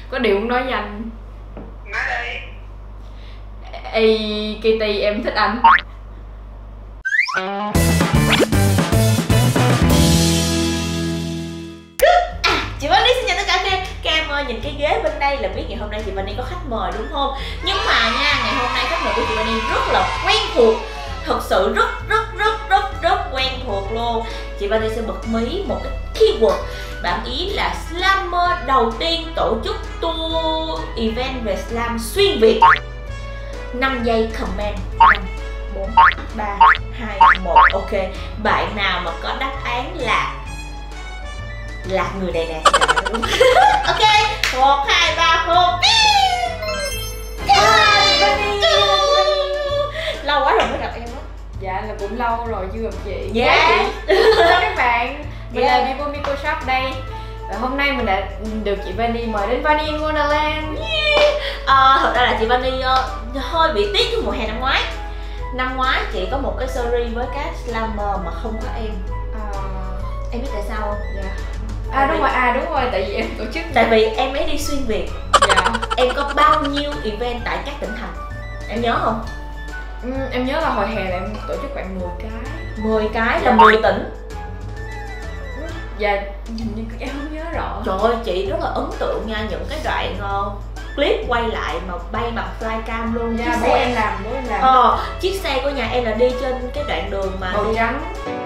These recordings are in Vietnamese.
Có điều muốn nói nhanh. Nói đi. Ê Kitty, em thích anh. Chị Vani xin chào tất cả các em ơi, nhìn cái ghế bên đây là biết ngày hôm nay chị Vani có khách mời đúng không? Nhưng mà nha, ngày hôm nay khách mời của chị Vani rất là quen thuộc. Thật sự rất quen thuộc luôn. Chị Vani sẽ bật mí một cái keyword. Bạn ý là slammer đầu tiên tổ chức tour event về slam xuyên Việt. 5 giây comment. 5, 4, 3, 2, 1. Ok, bạn nào mà có đáp án là người này nè. Ok, 1, 2, 3, 4. Lâu quá rồi mới gặp em đó. Dạ là cũng lâu rồi chưa gặp chị. Dạ. Hello các bạn, mình Dạ. là Vivo Miko Shop đây. Và hôm nay mình đã được chị Vani mời đến Vani in Wonderland. Thật ra là chị Vani hơi bị tiếc cái mùa hè năm ngoái. Năm ngoái chị có một cái series với các slammer mà không có em. Em biết tại sao không? Dạ. Đúng rồi, tại vì em tổ chức. Tại vì em ấy đi xuyên Việt. Dạ. Em có bao nhiêu event tại các tỉnh thành? Em nhớ không? Em nhớ là hồi hè là em tổ chức khoảng 10 cái. 10 cái là 10 tỉnh. Dạ, nhưng em không nhớ rõ. Trời ơi, chị rất là ấn tượng nha, những cái đoạn clip quay lại mà bay bằng flycam luôn. Dạ, bố em làm. Chiếc xe của nhà em là đi trên cái đoạn đường mà màu trắng.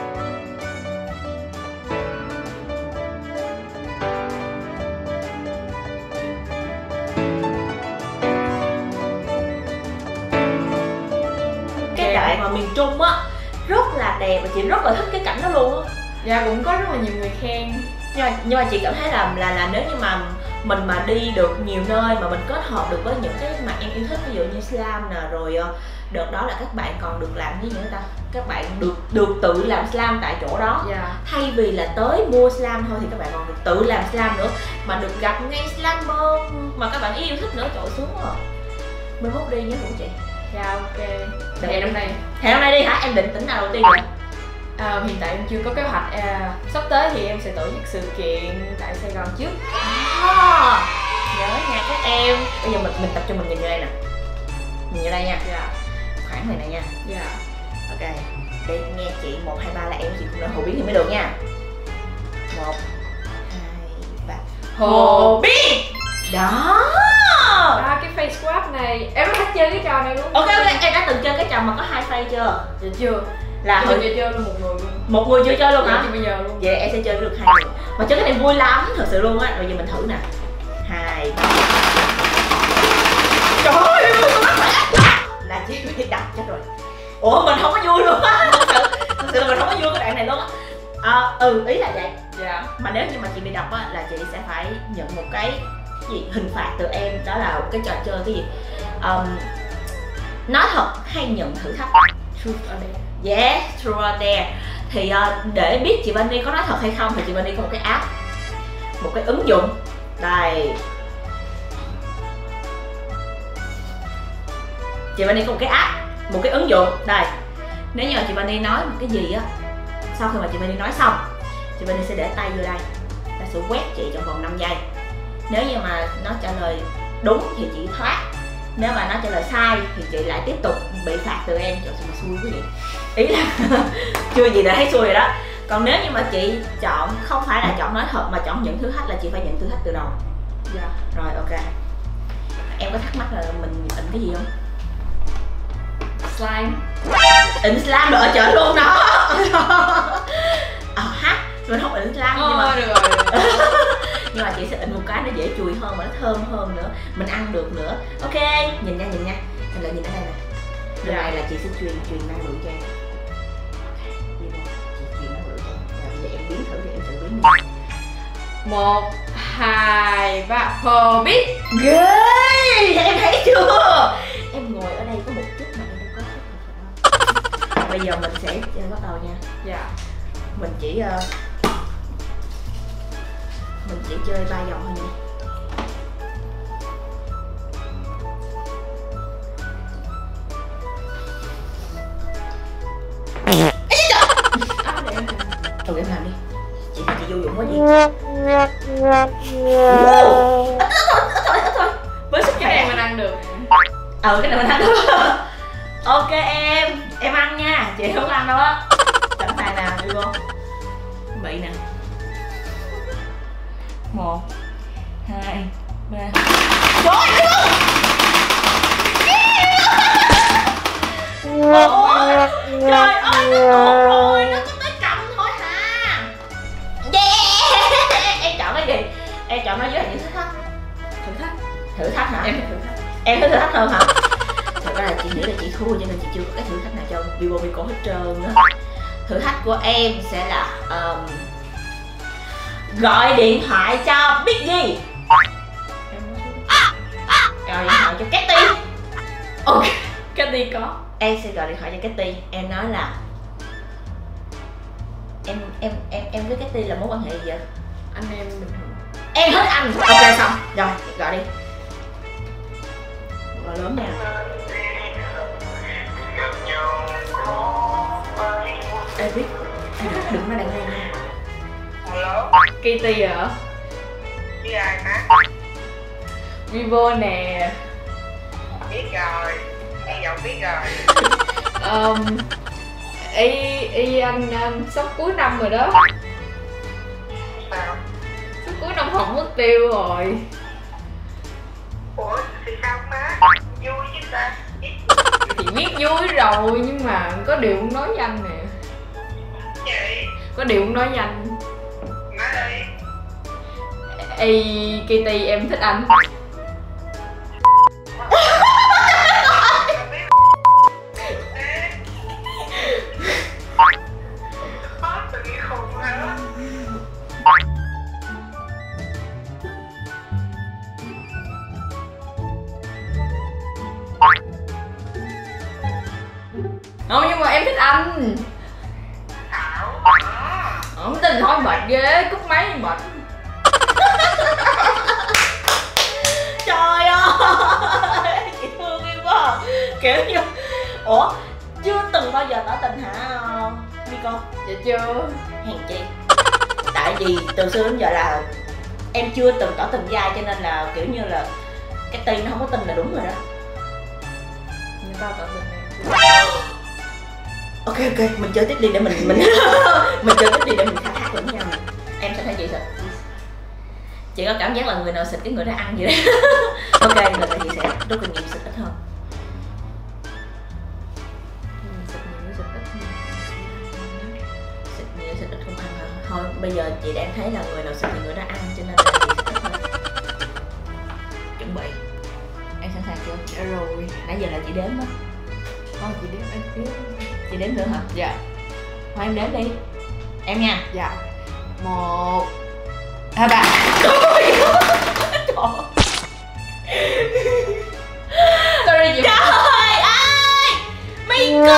cái đoạn mà miền Trung á rất là đẹp và chị rất là thích cái cảnh đó luôn á. Dạ, cũng có rất là nhiều người khen. Nhưng mà chị cảm thấy là nếu như mà mình mà đi được nhiều nơi mà mình kết hợp được với những cái mà em yêu thích, ví dụ như slam nè, rồi đợt đó là các bạn còn được làm gì nữa ta, các bạn được tự làm slam tại chỗ đó. Thay vì là tới mua slam thôi thì các bạn còn được tự làm slam nữa, mà được gặp ngay slammer mà các bạn yêu thích nữa. Trời xuống rồi, 11 đi nhớ rủ chị. Dạ, ok. Hẹn năm nay đi hả? Em định tỉnh nào đầu tiên vậy? Hiện tại em chưa có kế hoạch. Sắp tới thì em sẽ tổ chức sự kiện tại Sài Gòn trước. Nhớ nha các em. Bây giờ mình tập trung, mình nhìn vô đây nè. Nhìn vô đây nha. Dạ. Khoảng này nè nha. Dạ. Ok. Để nghe chị 1, 2, 3 là em chị cũng đã Hồ Biến thì mới được nha. 1, 2, 3. Hồ Biến. Đó. Cái face swap này em rất thích chơi cái trò này luôn. Ok, em đã từng chơi cái trò mà có 2 phay chưa? Dạ chưa. Là hồi giờ chơi luôn một người luôn. Một người chưa chơi luôn hả? Bây giờ luôn. Vậy em sẽ chơi được 2 người. Mà chơi cái này vui lắm, thật sự luôn á. Rồi giờ mình thử nè. 2, 3. Trời ơi, là chị bị đập chết rồi. Ủa mình không có vui luôn á. Thật sự là mình không có vui cái đoạn này luôn á. Ý là vậy. Dạ. Mà nếu như mà chị bị đập á là chị sẽ phải nhận một cái gì hình phạt từ em, đó là cái trò chơi cái gì? Nói thật hay nhận thử thách. Truth or dare. Yeah, Truth or Dare. Thì để biết chị Vani có nói thật hay không thì chị Vani có một cái app, một cái ứng dụng. Đây, chị Vani có một cái app, một cái ứng dụng. Đây, nếu như mà chị Vani nói một cái gì á, sau khi mà chị Vani nói xong, chị Vani sẽ để tay vô đây, ta sẽ quét chị trong vòng 5 giây. Nếu như mà nó trả lời đúng thì chị thoát, nếu mà nó trả lời sai thì chị lại tiếp tục bị phạt từ em. Trời sao mà xui quá vậy. Ý là chưa gì đã thấy xui rồi đó. Còn nếu như mà chị chọn không phải là chọn nói thật mà chọn những thử thách là chị phải nhận thử thách từ đầu. Dạ. Rồi ok. Em có thắc mắc là mình ịnh cái gì không? Slime. Ịnh slam được ở chợ luôn đó. Mình không ịnh slam nhưng mà được rồi. nhưng mà chị sẽ ịnh một cái nó dễ chùi hơn và nó thơm hơn nữa, mình ăn được nữa. Ok, nhìn nha. Mình lại nhìn ở đây nè. Lần này là chị sẽ truyền năng lượng cho em. Chị truyền năng lượng cho em. Rồi bây giờ em biến thử thì em tự biến đi. 1, 2, 3. Hồ biết. Ghê, em thấy chưa? Em ngồi ở đây có một chút mà em đâu có thích đâu. Bây giờ mình sẽ bắt đầu nha. Dạ. Mình chỉ chơi 3 vòng thôi nha. Ừ, em làm đi. Chị vô dụng quá gì. Ít thôi. Cái này mình ăn đúng không? Ok em ăn nha, chị không ăn đâu á. Sẵn sàng nào, đi vô. Bị nè. 1 2 3. Trời ơi! Ôi, trời ơi, nó tuột rồi, nó có tới cầm thôi hả? Yeah! Em chọn cái gì? Em chọn nó với những thử thách. Thử thách hả? Em thích thử thách hơn hả? Thật ra là chị nghĩ là chị thua cho nên chị chưa có cái thử thách nào cho Vivo Miko hết trơn á. Thử thách của em sẽ là gọi điện thoại cho Biggie. Gọi điện thoại cho Katy. Ok, Katy có. Em sẽ gọi điện thoại cho Katy. Em nói là em với Katy là mối quan hệ gì vậy? Anh em bình thường. Em thích anh. Ok xong. Rồi, gọi đi. Gọi lớn nha. Ê biết, đừng nói đằng này nha. Hello, Katy hả? với ai hả? Vivo nè. Biết rồi, em giọng biết rồi. Y anh sắp cuối năm rồi đó. Sao? Sắp cuối năm không mất tiêu rồi. Ủa, thì sao má? Vui chứ ta? Thì biết vui rồi nhưng mà có điều muốn nói với anh nè. Vậy, Có điều muốn nói với anh. nói đi. Ê Katy, em thích anh. Khó tự nhiên khùng hả? Không, nhưng mà em thích anh. Thảo. Không tin thôi, mệt ghê, cúp máy mệt. Trời ơi, chị thương em quá. Kiểu như ủa, chưa từng bao giờ tỏ tình hả Miko? Dạ chưa. Hèn chi. Tại vì từ xưa đến giờ là em chưa từng tỏ tình với ai, cho nên là kiểu như là cái tin nó không có tin là đúng rồi đó. Người ta tỏ tình em. Ok, mình chơi tiếp đi để mình mình chơi tiếp đi để mình khai thác lẫn nhau. Em sẽ thấy chị xịt. Chị có cảm giác là người nào xịt cái người đó ăn vậy đó. Ok, lần này chị sẽ rút kinh nghiệm xịt ít hơn. Xịt nhiều xịt ít. Xịt nhiều xịt ít không ăn hả? Thôi bây giờ chị đang thấy là người nào xịt thì người đó ăn, cho nên là chị xịt ít thôi. Chuẩn bị. Em sẵn sàng chưa? Dạ rồi. Nãy giờ là chị đếm á. Thôi chị đếm anh tiếp. Chị đếm nữa hả? Dạ. Thôi em đếm đi. Em nha. Dạ. 1 2 3. Sorry chị. Trời ơi, Miko.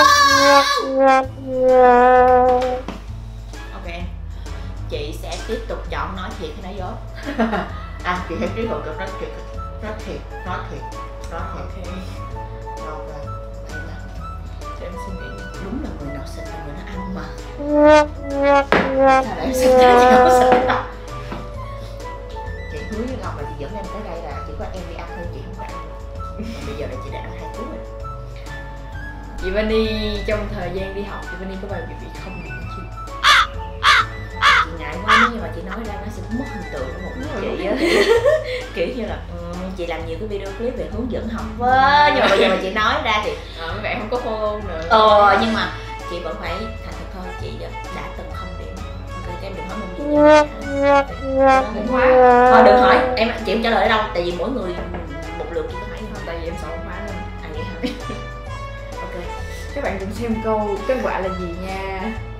Ok em. Chị sẽ tiếp tục chọn nói thiệt hay nói dối. Chị thấy cái hộp nói thiệt. Nói thiệt. Ok. Rồi, em là Cho em suy nghĩ. đúng là người nào xịt là người nó ăn mà. Sao lại em xịt ra chị không có xịt đâu. Chị hứa với Ngọc là chị dẫn em tới đây là chỉ có em đi ăn thôi, chị không có ăn. Bây giờ là chị đã ăn 2 cuốn rồi. Chị Vani trong thời gian đi học, chị Vani có bao giờ bị không bị chứ? Chị ngại quá, nếu như mà chị nói ra nó sẽ mất hình tượng của một người chị á. Kiểu như là chị làm nhiều cái video clip về hướng dẫn học á, nhưng mà bây giờ mà chị nói ra thì Mấy bạn không có follow nữa. nhưng mà chị vẫn phải thành thật thôi, chị đã từng không điểm. Ok, em đừng hỏi môn gì nha. Không hóa. Thôi đừng hỏi, chị không trả lời ở đâu, tại vì mỗi người một lượt chị có hỏi Không, thôi. tại vì em sợ không hóa nên. Vậy hả? Ok. Các bạn cùng xem câu kết quả là gì nha.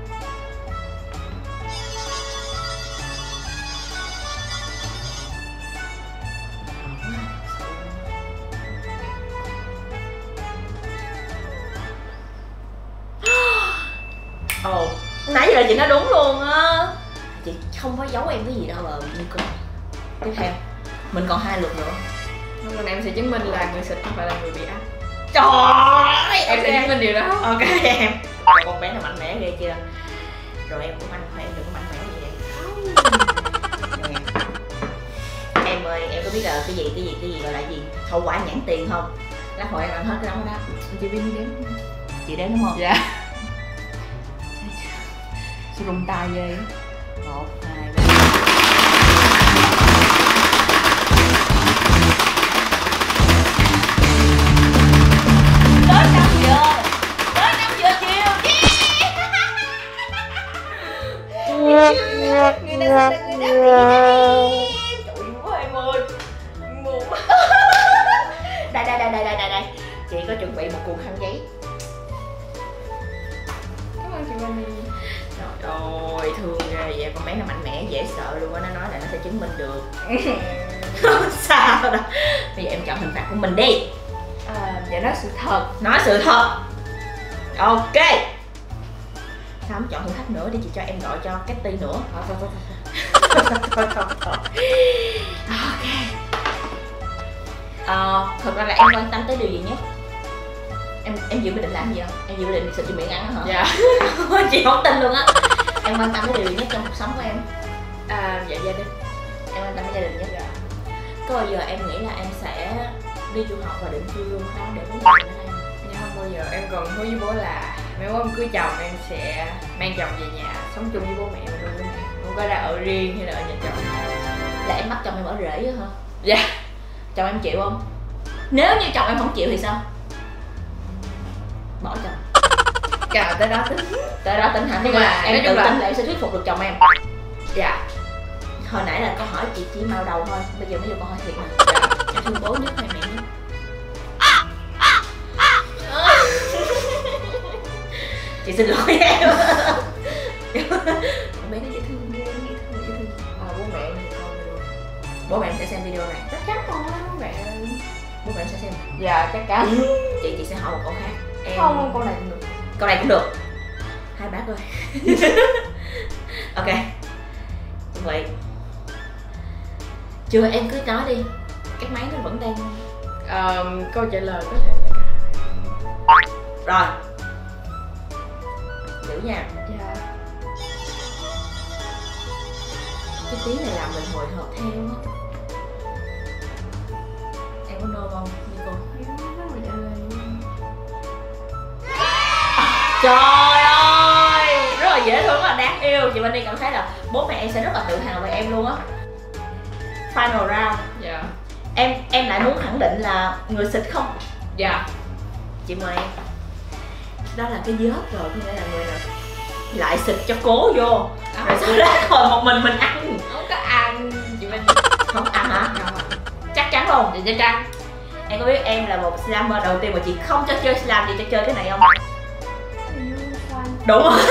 Nãy giờ chị nói đúng luôn á. Chị không có giấu em cái gì đâu mà Miko. Tiếp theo mình còn 2 lượt nữa. Lần này em sẽ chứng minh là người xịt không phải là người bị ăn. Trời ơi, Em sẽ chứng minh điều đó. Ok em. Con bé nó mạnh mẽ ghê chưa? Rồi em cũng mạnh khỏe, em đừng có mạnh mẽ như vậy. Nè. Em ơi, em có biết là cái gì gọi là gì? Hậu quả nhãn tiền không? Lát hồi em ăn hết cái đó đó. Chị Vin đi đếm. Chị đếm đúng không? Dạ. Sao rung tay ghê. 1, 2, 3. Tới 5 giờ. Tới 5 giờ chiều. Yeah. Người ta sẽ là người đáp đi. Trời ơi em ơi. Buồn. Đây. Chị có chuẩn bị một cuộn khăn giấy. Cảm ơn chị Vani. Trời ơi, thương ghê vậy, con bé nó mạnh mẽ dễ sợ luôn á, nó nói là nó sẽ chứng minh được. Không sao đâu. Bây giờ em chọn hình phạt của mình đi. Dạ nói sự thật. Nói sự thật. Ok. Sao không chọn thử thách nữa đi, chị cho em gọi cho Cathy nữa. Thôi. Ok. Thật ra là em quan tâm tới điều gì nhất? Em dự định làm gì không? Em dự định xịt cho miệng ăn hả? Dạ. Chị không tin luôn á. Em quan tâm tới điều gì nhất trong cuộc sống của em? Dạ gia đình. Em quan tâm tới gia đình nhất. Dạ. Có bao giờ em nghĩ là em sẽ đi du học và định cư luôn đó để bố mẹ ở đây không? Dạ không bao giờ. Em còn hứa với bố là nếu em cưới chồng em sẽ mang chồng về nhà sống chung với bố mẹ và nuôi bố mẹ, không có ra ở riêng hay là ở nhà chồng. Là em bắt chồng em ở rể á hả? Dạ. Chồng em chịu không? Nếu như chồng em không chịu thì sao? Bỏ chồng. Cả tới đó tính. Tới đó tính hả? Nhưng Nhưng mà mà em nói tự chung là- tin là em sẽ thuyết phục được chồng em. Dạ. Hồi nãy là câu hỏi chị chỉ mau đầu thôi, bây giờ mới vô câu hỏi thiệt nè. Dạ. Em thương bố nhất hay mẹ nhất? Chị xin lỗi em. Con bé nó dễ thương ghê, dễ thương. Bố mẹ em thì con luôn. Bố mẹ em sẽ xem video này. Chắc chắn rồi bố mẹ. Bố mẹ em sẽ xem. Dạ chắc chắn. Chị sẽ hỏi một câu khác. Em... Không, con này cũng được. Câu này cũng được. Hai bác ơi. Ok. Vậy chưa, em cứ nói đi. Cái máy nó vẫn đang... Câu trả lời có thể là cả hai. Rồi. Giữ nha. Dạ. Cái tiếng này làm mình hồi hộp theo á. Em có nôn không Nico? Trời ơi, rất là dễ thương, rất là đáng yêu. Chị Vani cảm thấy là bố mẹ em sẽ rất là tự hào về em luôn á. Final round. Dạ. Em lại muốn khẳng định là người xịt không? Dạ. Chị mời em. Đó là cái vớt rồi, có nghĩa là người nào lại xịt cho cố vô. Rồi sau đó còn một mình ăn. Không có ăn chị Vani. Không ăn hả? Không. Chắc chắn không? Dạ chắc chắn. Em có biết em là một slammer đầu tiên mà chị không cho chơi slam, chị cho chơi cái này không? Đúng rồi.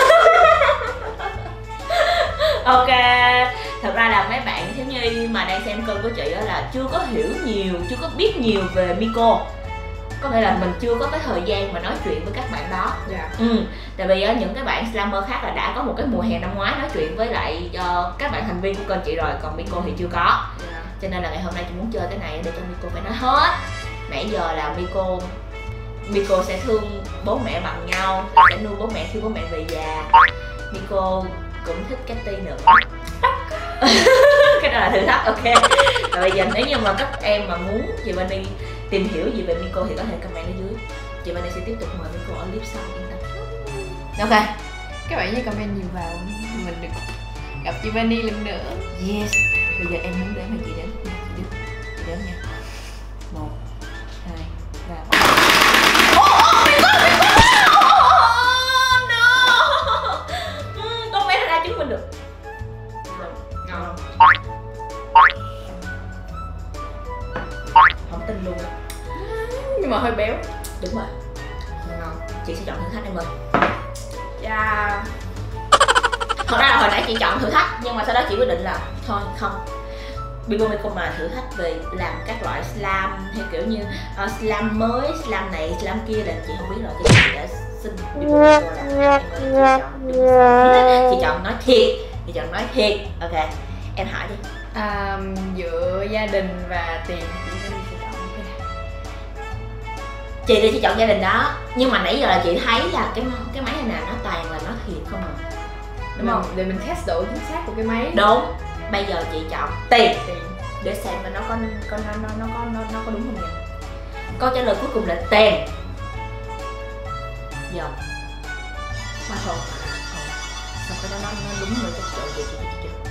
Ok. Thật ra là mấy bạn thiếu nhi mà đang xem kênh của chị đó là chưa có hiểu nhiều, chưa có biết nhiều về Miko. Có nghĩa là mình chưa có cái thời gian mà nói chuyện với các bạn đó. Dạ. Tại vì những cái bạn slammer khác là đã có một cái mùa hè năm ngoái nói chuyện với lại các bạn thành viên của kênh chị rồi, còn Miko thì chưa có. Dạ. Cho nên là ngày hôm nay chị muốn chơi cái này để cho Miko phải nói hết. Nãy giờ là Miko sẽ thương bố mẹ bằng nhau, sẽ nuôi bố mẹ khi bố mẹ về già. Miko cũng thích Cathy nữa. Cái đó là thử thách, ok. Và bây giờ nếu như mà các em mà muốn chị Vani tìm hiểu gì về Miko thì có thể comment ở dưới. Chị Vani sẽ tiếp tục mời Miko ở clip sau, yên tâm. Ok. Các bạn nhớ comment nhiều vào mình được gặp chị Vani lần nữa. Yes. Bây giờ em muốn đếm hay chị đếm? Chị đếm nha. 1, 2, 3, 4. No. Con bé đã chứng minh được. Ngon. Không tin luôn á. Nhưng mà hơi béo. Đúng rồi. Ngon. Chị sẽ chọn thử thách em ơi. Dạ. Thật ra là hồi nãy chị chọn thử thách, nhưng mà sau đó chị quyết định là thôi không. Miko mà thử thách về làm các loại slam hay kiểu như slam mới, slam này, slam kia là chị không biết rồi. Chị đã xin Miko là em ơi, chị chọn nói thiệt. Chị chọn nói thiệt. Ok, em hỏi đi. Giữa gia đình và tiền chị Vani sẽ chọn cái nào? Chị thì chị chọn gia đình đó, nhưng mà nãy giờ là chị thấy là cái máy này nè nó toàn là nói thiệt không à, đúng không? Để mình test độ chính xác của cái máy. Đúng. Bây giờ chị chọn tiền Tiền. để xem mà nó có đúng không nha. Câu trả lời cuối cùng là tèn. Dòng. Hoa hồng. Sao cái đó nó đúng rồi chắc trời vậy chị.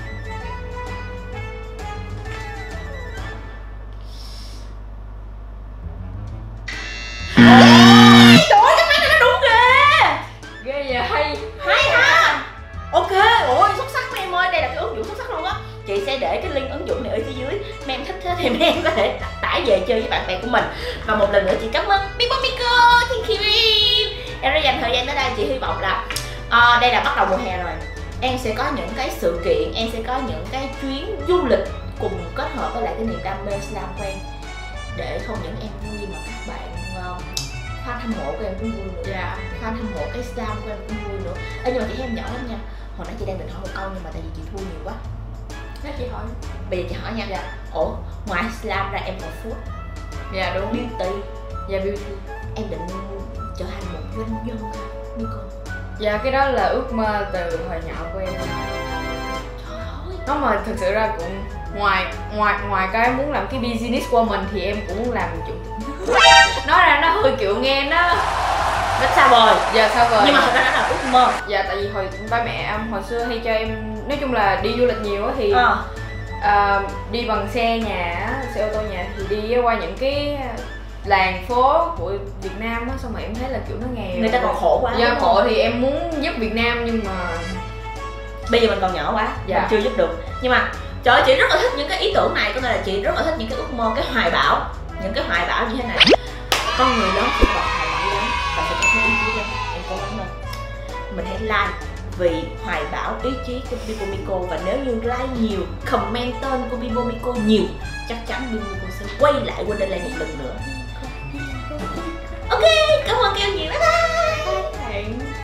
Trời ơi, cái máy này nó đúng ghê. Ghê vậy, hay Ha. Ok, ôi xuất sắc mấy em ơi, đây là cái ứng dụng xuất sắc luôn á. Chị sẽ để cái link ứng dụng này ở phía dưới. Mấy em thích thế thì mấy em có thể tải về chơi với bạn bè của mình. Và một lần nữa chị cảm ơn Bimbomico, thank you em đã dành thời gian tới đây. Chị hy vọng là đây là bắt đầu mùa hè rồi, em sẽ có những cái sự kiện, em sẽ có những cái chuyến du lịch cùng kết hợp với lại cái niềm đam mê slam của em, để không những em vui mà các bạn fan hâm mộ của em cũng vui nữa. dạ. Fan hâm mộ cái slam của em cũng vui nữa. Nhưng mà chị thấy em nhỏ lắm nha. Hồi nãy chị đang định hỏi một câu nhưng mà tại vì chị thua nhiều quá. Thế chị hỏi. Bây giờ chị hỏi nha. Dạ. Ủa, ngoài slam ra em còn food, Dạ đúng. beauty, Dạ beauty. em định trở thành một doanh nhân Nico? Dạ cái đó là ước mơ từ hồi nhỏ của em. Trời ơi. Nó mà thực sự ra cũng ngoài cái muốn làm cái business của mình thì em cũng muốn làm chủ. Nói ra nó hơi kiểu nghe nó Xa vời. giờ sao rồi. Nhưng mà thật ra đó là ước mơ. Dạ tại vì hồi ba mẹ em hồi xưa hay cho em, nói chung là đi du lịch nhiều á thì đi bằng xe nhà á, xe ô tô nhà thì đi qua những cái làng phố của Việt Nam á, xong rồi em thấy là kiểu nó nghèo, Người ta còn khổ quá. Dạ đúng khổ không? thì em muốn giúp Việt Nam nhưng mà Bây giờ mình còn nhỏ quá, Dạ. mình chưa giúp được. Nhưng mà trời ơi, chị rất là thích những cái ý tưởng này. Có nghĩa là chị rất là thích những cái ước mơ, cái hoài bão. Những cái hoài bão như thế này. Con người lớn sẽ còn hoài bão lớn và sẽ có cái ý chí lên. Em cố gắng lên. Mình hãy like vì hoài bão ý chí của Bimbomico. Và nếu như like nhiều, comment tên của Bimbomico nhiều, chắc chắn Bimbomico sẽ quay lại Wonderland một lần nữa.